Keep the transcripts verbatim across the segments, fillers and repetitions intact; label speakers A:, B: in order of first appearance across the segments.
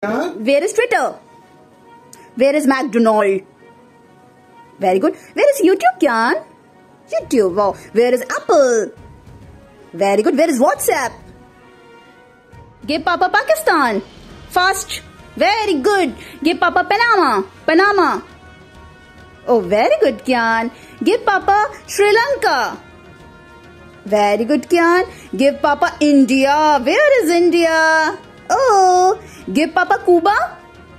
A: Where is Twitter? Where is McDonald? Very good. Where is YouTube, Kyan? YouTube. Wow. Where is Apple? Very good. Where is WhatsApp? Give Papa Pakistan. Fast. Very good. Give Papa Panama. Panama. Oh, very good, Kyan. Give Papa Sri Lanka. Very good, Kyan. Give Papa India. Where is India? Oh, give Papa Cuba.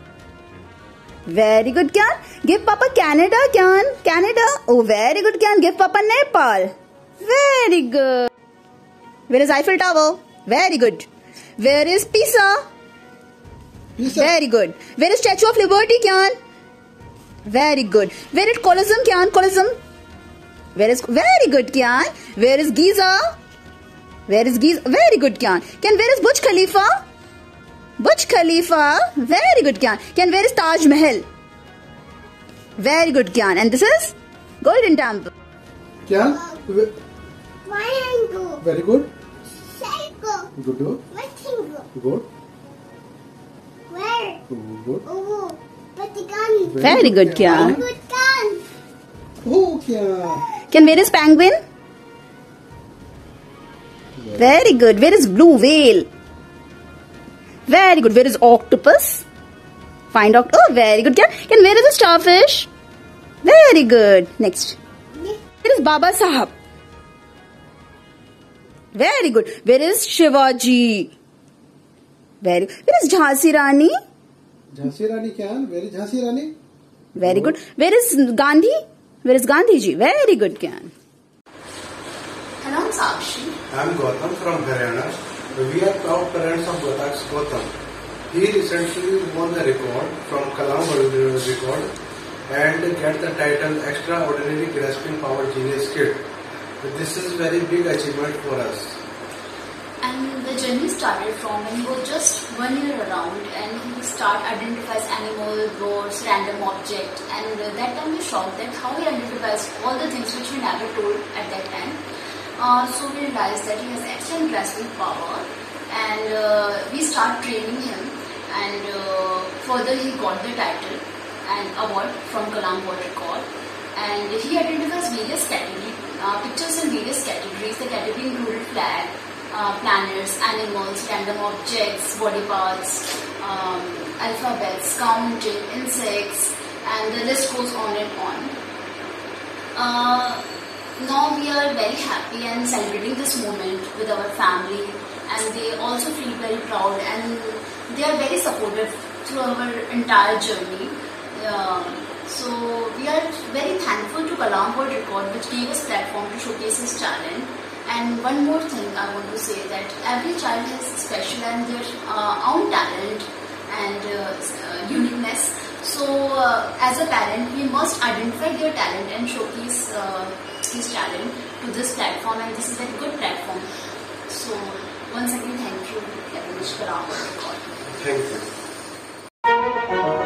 A: Very good, Kyan. Give Papa Canada, Kyan. Canada. Oh, very good, Kyan. Give Papa Nepal. Very good. Where is Eiffel Tower? Very good. Where is Pisa?
B: Pisa.
A: Very good. Where is Statue of Liberty, Kyan? Very good. Where is Colosseum, Kyan? Colosseum. Where is very good, Kyan? Where is Giza? Where is Giza? Very good, Kyan. Kyan, where is Burj Khalifa? Burj Khalifa. Very good, Kyan. Kyan, where is Taj Mahal? Very good, Kyan. And this is Golden Temple.
B: Kyan?
C: Triangle.
B: Very good.
C: Circle.
B: Good.
C: Rectangle.
B: Good.
C: Square.
B: Good.
C: Oval. Pentagon.
A: Very good, Kyan.
C: Good gun.
B: Oh, Kyan.
A: Kyan, where is Penguin? Very good. Where is Blue Whale? Very good. Where is Octopus? Find out. Oh, very good. Kyan, Kyan, where is the starfish? Very good. Next. Where is Baba Sahab? Very good. Where is Shivaji? Very good. Where is Jhansi Rani?
B: Jhansi Rani, Kyan. Where is Jhansi Rani?
A: Very good. Where is Gandhi? Where is Gandhi ji? Very good, Kyan.
D: Hello, I'm Sakshi.
E: I'm Gautam from Haryana. We are proud parents of Gautak's Gautam. He recently won the record from Kalam Record and get the title Extraordinary Grasping Power Genius Kid. This is very big achievement for us.
D: And the journey started from when he was just one year around and he started identifies animal, birds, random object, and that time we shocked that how he identifies all the things which we never told at that time. Uh, so we realized that he has excellent grasping power and uh, we start training him, and uh, further he got the title and award from Kalam World Record, and he identifies various categories, uh, pictures in various categories. The category included flag, uh, planets, animals, random objects, body parts, um, alphabets, counting, insects, and the list goes on and on. Uh, Now we are very happy and celebrating this moment with our family, and they also feel very proud and they are very supportive through our entire journey. Um, so we are very thankful to Kalam World Record, which gave us platform to showcase his talent. And one more thing I want to say, that every child has special and their uh, own talent and uh, uh, uniqueness. So uh, as a parent, we must identify their talent and showcase uh, his talent to this platform, and this is a very good platform. So once again, thank you very much for our record.
E: Thank you.